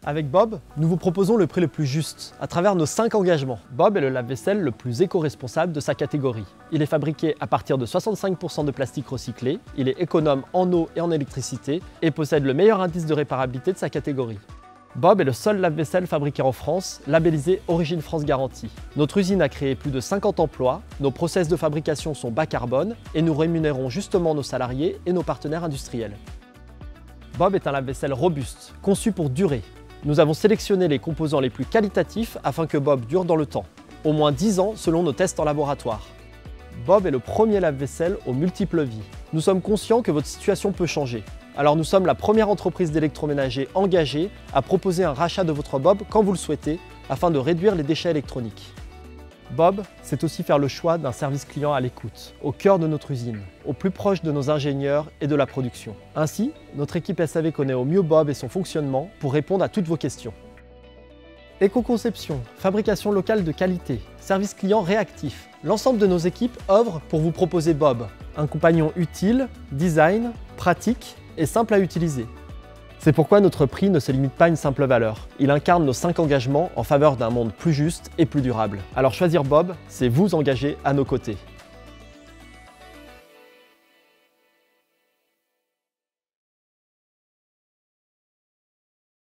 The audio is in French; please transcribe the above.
Avec Bob, nous vous proposons le prix le plus juste à travers nos 5 engagements. Bob est le lave-vaisselle le plus éco-responsable de sa catégorie. Il est fabriqué à partir de 65% de plastique recyclé, il est économe en eau et en électricité et possède le meilleur indice de réparabilité de sa catégorie. Bob est le seul lave-vaisselle fabriqué en France, labellisé Origine France Garantie. Notre usine a créé plus de 50 emplois, nos process de fabrication sont bas carbone et nous rémunérons justement nos salariés et nos partenaires industriels. Bob est un lave-vaisselle robuste, conçu pour durer. Nous avons sélectionné les composants les plus qualitatifs afin que Bob dure dans le temps, au moins 10 ans selon nos tests en laboratoire. Bob est le premier lave-vaisselle aux multiples vies. Nous sommes conscients que votre situation peut changer. Alors nous sommes la première entreprise d'électroménager engagée à proposer un rachat de votre Bob quand vous le souhaitez, afin de réduire les déchets électroniques. Bob, c'est aussi faire le choix d'un service client à l'écoute, au cœur de notre usine, au plus proche de nos ingénieurs et de la production. Ainsi, notre équipe SAV connaît au mieux Bob et son fonctionnement pour répondre à toutes vos questions. Éco-conception, fabrication locale de qualité, service client réactif. L'ensemble de nos équipes œuvrent pour vous proposer Bob, un compagnon utile, design, pratique et simple à utiliser. C'est pourquoi notre prix ne se limite pas à une simple valeur. Il incarne nos 5 engagements en faveur d'un monde plus juste et plus durable. Alors choisir Bob, c'est vous engager à nos côtés.